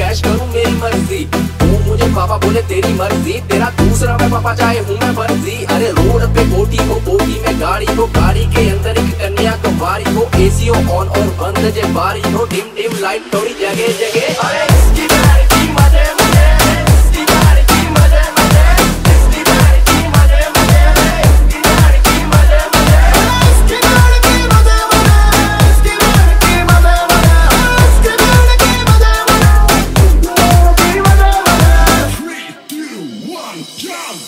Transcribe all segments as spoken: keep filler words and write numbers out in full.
ऐश करूं मेरी मर्जी। तू मुझे पापा बोले तेरी मर्जी, तेरा दूसरा मैं पापा चाहे हूँ मैं फर्जी। अरे रोड पे कोठी को, कोठी में गाड़ी को, गाड़ी के अंदर एक कन्या कुमारी को, एसी ऑन और बंद जे बारी हो, डिम डिम लाइट थोड़ी जगह जगह। अरे इसकी प्यार की मजे मजे, इसकी प्यार की मजे मजे, इसकी प्यार की मजे मजे, इसकी प्यार की मजे मजे, इसकी प्यार की मजे मजे, इसकी प्यार की मजे मजे, इसकी प्यार की मजे मजे, Three, two, one, jump!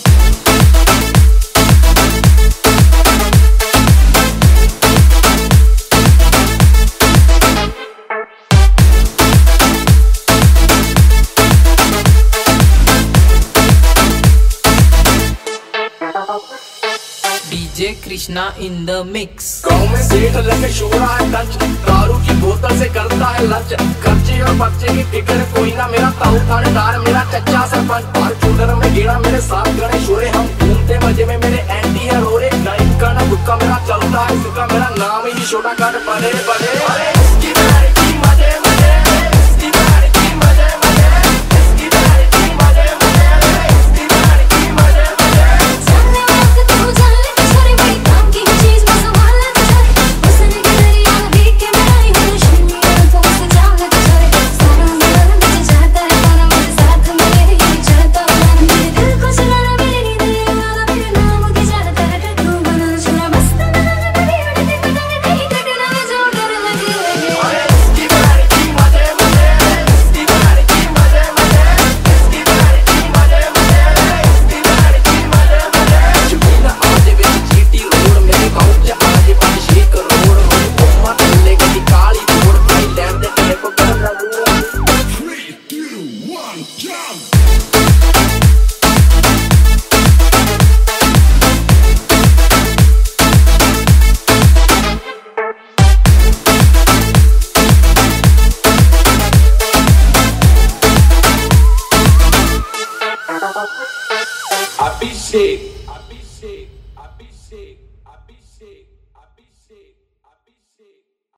DJ Krishna in the mix. गाँव में सेठ लगे शोरा है टच, दारू की बोतल से करता है लंच, खर्चे और बच्चे की फिक्र कोई ना, मेरा ताऊ थानेदार मेरा चच्चा सरपंच, फॉर्च्यूनर में गेड़ा मेरे साथ गणेश शोरे, हम घूमते मजे में मेरे एंटी है रोरे, नाइट का ना बुक्का मेरा चलता है सुखा, मेरा नाम ही छोटा काट बड़े बड़े। अरे इसकी प्यार की मजे मजे, इसकी प्यार की मजे मजे, इसकी प्यार की मजे मजे, इसकी प्यार की मजे मजे। जाने वक्त तू जान ले छोरी भाई, काम की चीज में संभाल ले छोरी, उसने तेरी आँख देख के मैं आई हूँ शून्य तो उसे जान ले छोरी, सारा मेरा मुझे चाहता है और मेरे साथ मेरे ये चलता है, मेरे दिल को चलाना मेरी नींद वाला मेरे नाम की जानता है, तू बना छोरा मस्त बना मेरी उड़ती पतंग कहीं कटना में जो डर लगे लगे। अरे इसकी प्यार की मजे मजे, इसकी प्यार की मजे मजे, इसकी प्यार की मजे मजे, इसकी प्यार की मजे मजे। जमीन आज विच जीटी रोड, मेरे गाँव च आज पाँच छह करोड़, उम्मा चले गई काली तोड़, थाईलैंड दे तेरे को करना दूर। Three, two, one, jump! Abhishek